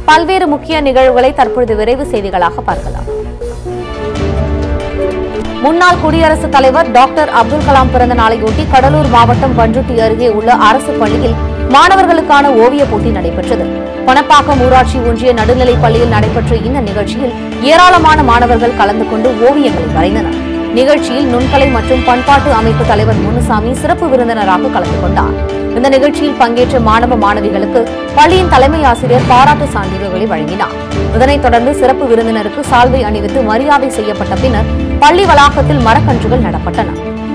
பல்வேறு முக்கிய நிகழ்வுகளை தற்பொழுது விரைவு செய்திகளாக பார்க்கலாம். முன்னாள் குடியரசுத் தலைவர் டாக்டர் அப்துல் கலாம் பிறந்த நாளையொட்டி கடலூர் மாவட்டம் பண்ருட்டி அருகே உள்ள அரசு பள்ளியில் மாணவர்களுக்கான ஓவியப் போட்டி நடைபெற்றது. பணப்பாக்கம் ஊராட்சி ஒன்றிய நடுநிலைப் பள்ளியில் நடைபெற்ற இந்த நிகழ்ச்சியில் ஏராளமான மாணவர்கள் கலந்து கொண்டு ஓவியங்களை வரைந்தனர். நிகழ்ச்சியில் நுண்கலை மற்றும் பண்பாட்டு அமைப்பு தலைவர் முனுசாமி சிறப்பு விருந்தினராக கலந்து கொண்டார். இந்த நிகழ்ச்சியில் பங்கேற்ற மாணவ மாணவிகளுக்கு பள்ளியின் தலைமை ஆசிரியர் பாராட்டு சான்றிதழ்களை வழங்கினார். இதனைத் தொடர்ந்து சிறப்பு விருந்தினருக்கு சால்வை அணிவித்து மரியாதை செய்யப்பட்ட பின்னர் பள்ளி வளாகத்தில் மரக்கன்றுகள் நடப்பட்டன.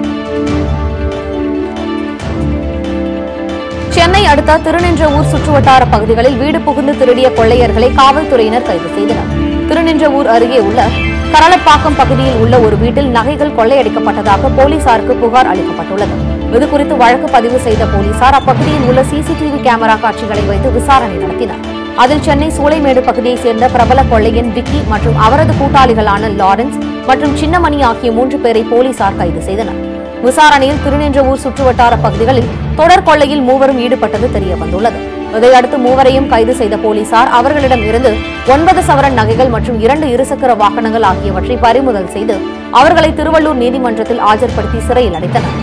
சென்னை அடுத்த திருநின்றவூர் சுற்றுவட்டார பகுதிகளில் வீடு புகுந்து திருடிய கொள்ளையர்களை காவல்துறையினர் கைது செய்தனர். திருநின்றவூர் அருகே உள்ள கரளப்பாக்கம் பகுதியில் உள்ள ஒரு வீட்டில் நகைகள் கொள்ளையடிக்கப்பட்டதாக போலீசாருக்கு புகார் அளிக்கப்பட்டுள்ளது. இதுகுறித்து வழக்கு பதிவு செய்த போலீசார் அப்பகுதியில் உள்ள சிசிடிவி கேமரா காட்சிகளை வைத்து விசாரணை நடத்தினர். அதில் சென்னை சூளைமேடு பகுதியைச் சேர்ந்த பிரபல கொள்ளையன் விக்கி மற்றும் அவரது கூட்டாளிகளான லாரன்ஸ் மற்றும் சின்னமணி ஆகிய 3 பேரை போலீசார் கைது செய்தனர். விசாரணையில் திருநின்றவூர் சுற்றுவட்டார பகுதிகளில் தொடர் கொள்ளையில் 3 ஈடுபட்டது தெரியவந்துள்ளது. இதையடுத்து 3 கைது செய்த போலீசார் அவர்களிடம் இருந்து 9 சவரன் நகைகள் மற்றும் 2 இருசக்கர வாகனங்கள் ஆகியவற்றை பறிமுதல் செய்து அவர்களை திருவள்ளூர் நீதிமன்றத்தில் ஆஜர்படுத்தி சிறையில் அடைத்தனர்.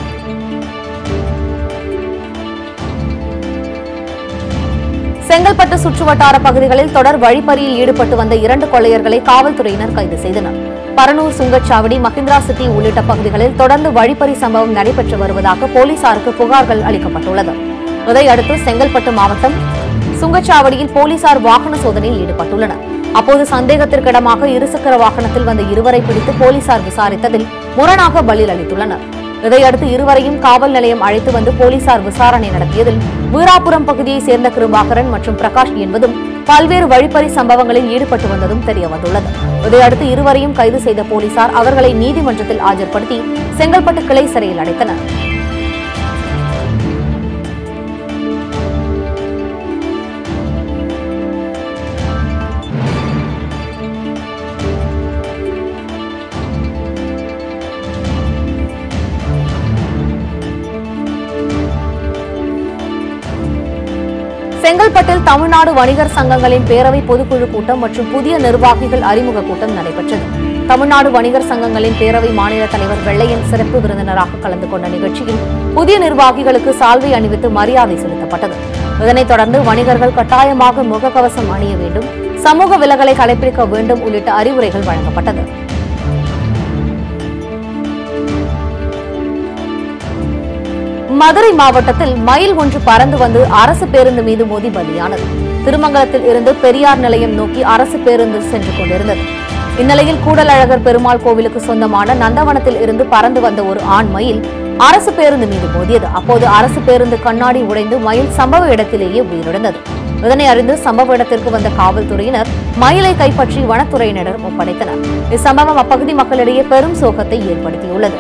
செங்கல்பட்டு சுற்றுவட்டார பகுதிகளில் தொடர் வழிப்பறியில் ஈடுபட்டு வந்த 2 கொள்ளையர்களை காவல்துறையினர் கைது செய்தனர். பரனூர் சுங்கச்சாவடி, மஹிந்திரா சிட்டி உள்ளிட்ட பகுதிகளில் தொடர்ந்து வழிப்பறி சம்பவம் நடைபெற்று வருவதாக போலீசாருக்கு புகார்கள் அளிக்கப்பட்டுள்ளது. இதையடுத்து செங்கல்பட்டு மாவட்டம் சுங்கச்சாவடியில் போலீசார் வாகன சோதனையில் ஈடுபட்டுள்ளனர். அப்போது சந்தேகத்திற்கிடமாக இருசக்கர வாகனத்தில் வந்த 2 பிடித்து போலீசார் விசாரித்ததில் முரணாக பதில் அளித்துள்ளனர். இதையடுத்து 2 காவல் நிலையம் அழைத்து வந்து போலீசார் விசாரணை நடத்தியதில் வீராபுரம் பகுதியைச் சேர்ந்த கிருபாகரன் மற்றும் பிரகாஷ் என்பதும் பல்வேறு வழிப்பறி சம்பவங்களில் ஈடுபட்டு வந்ததும் தெரியவந்துள்ளது. இதையடுத்து 2 கைது செய்த போலீசார் அவர்களை நீதிமன்றத்தில் ஆஜர்படுத்தி செங்கல்பட்டு கிளை சிறையில் அடைத்தனர். செங்கல்பட்டில் தமிழ்நாடு வணிகர் சங்கங்களின் பேரவை பொதுக்குழு கூட்டம் மற்றும் புதிய நிர்வாகிகள் அறிமுக கூட்டம் நடைபெற்றது. தமிழ்நாடு வணிகர் சங்கங்களின் பேரவை மாநில தலைவர் வெள்ளையன் சிறப்பு விருந்தினராக கலந்து கொண்ட நிகழ்ச்சியில் புதிய நிர்வாகிகளுக்கு சால்வை அணிவித்து மரியாதை செலுத்தப்பட்டது. இதனைத் தொடர்ந்து வணிகர்கள் கட்டாயமாக முகக்கவசம் அணிய வேண்டும், சமூக விலகலை கடைபிடிக்க வேண்டும் உள்ளிட்ட அறிவுரைகள் வழங்கப்பட்டது. மதுரை மாவட்டத்தில் மயில் ஒன்று பறந்து வந்து அரசு பேருந்து மீது மோதி பலியானது. திருமங்கலத்தில் இருந்து பெரியார் நிலையம் நோக்கி அரசு பேருந்து சென்று கொண்டிருந்தது. இந்நிலையில் கூடலழகர் பெருமாள் கோவிலுக்கு சொந்தமான நந்தவனத்தில் இருந்து பறந்து வந்த ஒரு ஆண் மயில் அரசு பேருந்து மீது மோதியது. அப்போது அரசு பேருந்து கண்ணாடி உடைந்து மயில் சம்பவ இடத்திலேயே உயிரிழந்தது. இதனை அறிந்து சம்பவ இடத்திற்கு வந்த காவல்துறையினர் மயிலை கைப்பற்றி வனத்துறையினரிடம் ஒப்படைத்தனர். இச்சம்பவம் அப்பகுதி மக்களிடையே பெரும் சோகத்தை ஏற்படுத்தியுள்ளது.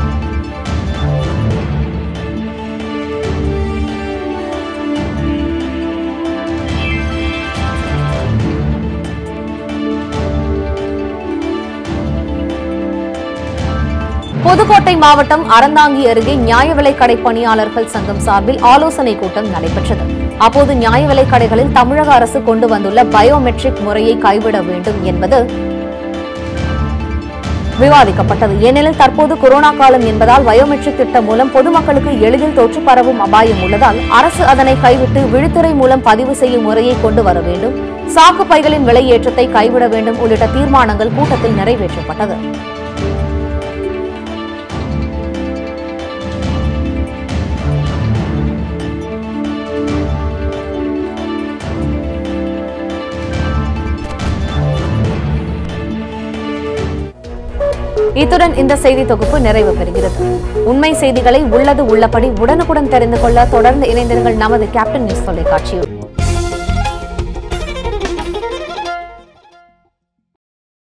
புதுக்கோட்டை மாவட்டம் அறந்தாங்கி அருகே நியாய விலைக் கடை பணியாளர்கள் சங்கம் சார்பில் ஆலோசனை கூட்டம் நடைபெற்றது. அப்போது நியாய விலைக் கடைகளில் தமிழக அரசு கொண்டு வந்துள்ள பயோமெட்ரிக் முறையை கைவிட வேண்டும் என்பது விவாதிக்கப்பட்டது. ஏனெனில் தற்போது கொரோனா காலம் என்பதால் பயோமெட்ரிக் திட்டம் மூலம் பொதுமக்களுக்கு எளிதில் தொற்று பரவும் அபாயம் உள்ளதால் அரசு அதனை கைவிட்டு விழித்திரை மூலம் பதிவு செய்யும் முறையை கொண்டு வர வேண்டும், சாக்கு பைகளின் விலை ஏற்றத்தை கைவிட வேண்டும் உள்ளிட்ட தீர்மானங்கள் கூட்டத்தில் நிறைவேற்றப்பட்டது. இத்துடன் இந்த செய்தி தொகுப்பு நிறைவு பெறுகிறது. உண்மை செய்திகளை உள்ளது உள்ளபடி உடனுக்குடன் தெரிந்து கொள்ள தொடர்ந்து இணைந்திருங்கள் நமது கேப்டன் நியூஸ் தொலைக்காட்சியில்.